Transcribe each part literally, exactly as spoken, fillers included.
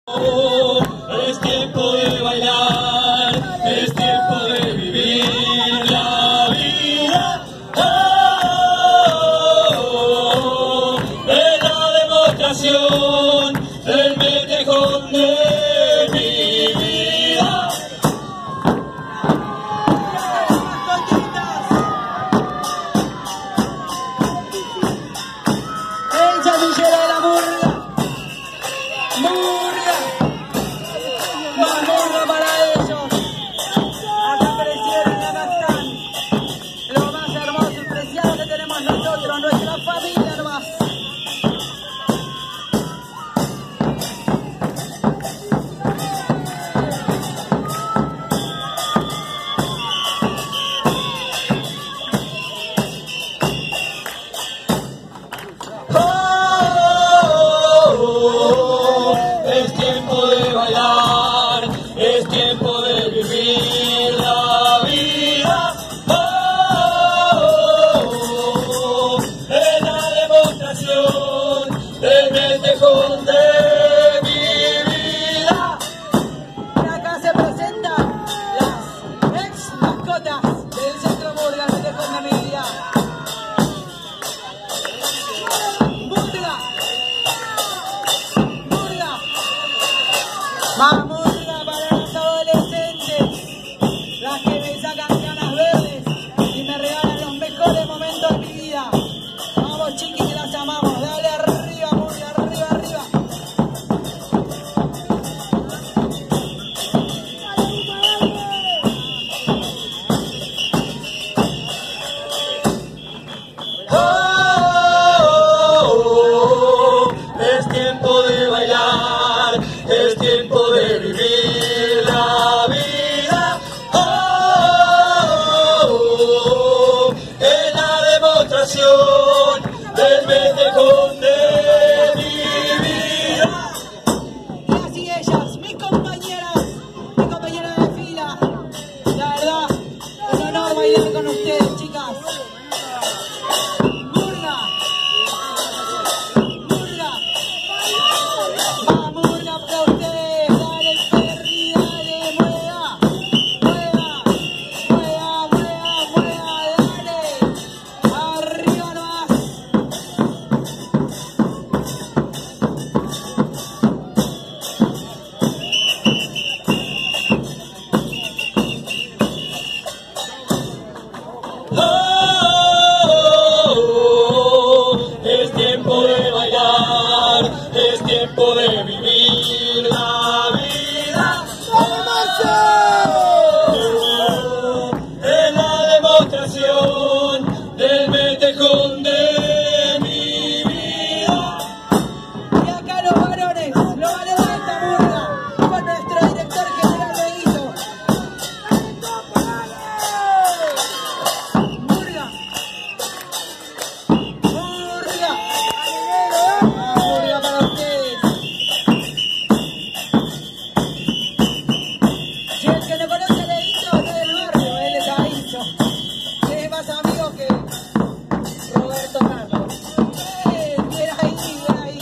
Es tiempo de bailar, es tiempo de vivir la vida. Oh, es la demostración del mejor de mi vida. El semillero de la murga. Murga. Más murga para ellos. Acá crecieron y acá están. Lo más hermoso y preciado que tenemos nosotros, nuestra familia nomás. Es tiempo de bailar, es tiempo de vivir la vida. Oh, es la demostración del mejor de mi vida. Y acá se presentan las ex mascotas del Centro Murga, el mejor de mi vida. Murga. Más murga para los adolescentes, las que me sacan ganas verdes y me regalan los mejores momentos de mi vida. Vamos chiquis, que las amamos, dale arriba, murga, arriba, arriba. Oh, es tiempo de bailar, es tiempo de vivir la vida. Oh, es la demostración del mejor de mi vida. Y así ellas, mis compañeras, mis compañeras de fila. La verdad, es un honor bailar con ustedes, chicas. Murga. Murga. Va murga para ustedes. Dale, Perry, dale, mueva. Mueva. Mueva, mueva, mueva, dale. Arriba nomás. Oh, es tiempo de bailar, es tiempo de vivir la vida. Oh, es la demostración del mejor de mi vida. Y acá los varones, los varones de esta murga, con nuestro director general Leito. Murga. Murga. Murga para ustedes. Si el que no conoce a Leito no es del barrio, él es Aizo. Tiene más amigos que Roberto Carlos. Eh, bien ahí, bien ahí.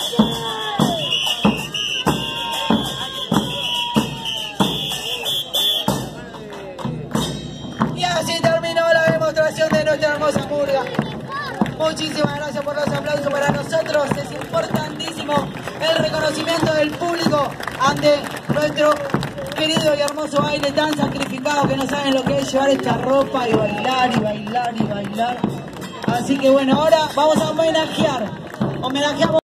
Y así terminó la demostración de nuestra hermosa murga. Muchísimas gracias por los aplausos para nosotros. Es importantísimo el reconocimiento del público ante nuestro querido y hermoso baile tan sacrificado, que no saben lo que es llevar esta ropa y bailar y bailar y bailar. Así que bueno, ahora vamos a homenajear. Homenajeamos